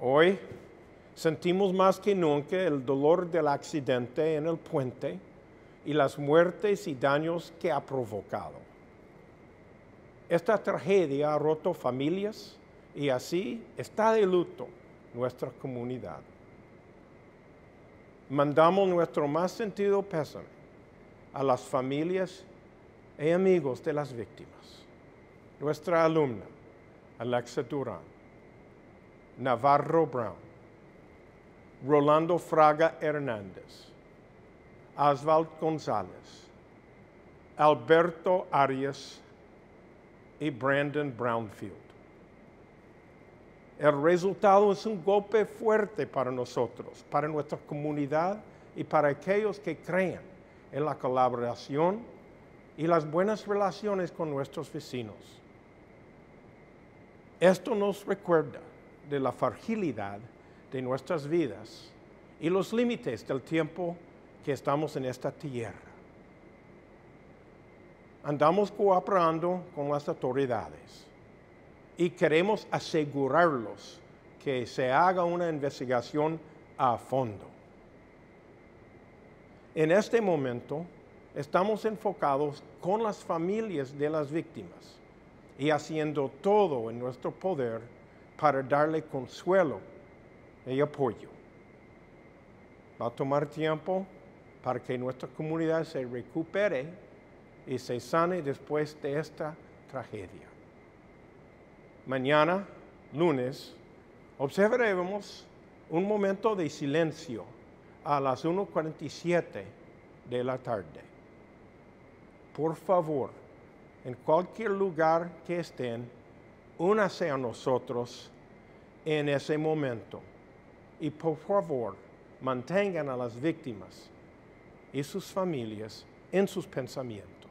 Hoy sentimos más que nunca el dolor del accidente en el puente y las muertes y daños que ha provocado. Esta tragedia ha roto familias y así está de luto nuestra comunidad. Mandamos nuestro más sentido pésame a las familias y amigos de las víctimas. Nuestra alumna, Alexa Durán, Navarro Brown, Rolando Fraga Hernández, Oswald González, Alberto Arias y Brandon Brownfield. El resultado es un golpe fuerte para nosotros, para nuestra comunidad y para aquellos que creen en la colaboración y las buenas relaciones con nuestros vecinos. Esto nos recuerda de la fragilidad de nuestras vidas y los límites del tiempo que estamos en esta tierra. Andamos cooperando con las autoridades y queremos asegurarlos que se haga una investigación a fondo. En este momento estamos enfocados con las familias de las víctimas y haciendo todo en nuestro poder para darle consuelo y apoyo. Va a tomar tiempo para que nuestra comunidad se recupere y se sane después de esta tragedia. Mañana, lunes, observaremos un momento de silencio a las 1:47 de la tarde. Por favor, en cualquier lugar que estén, únanse a nosotros en ese momento. Y por favor, mantengan a las víctimas y sus familias en sus pensamientos.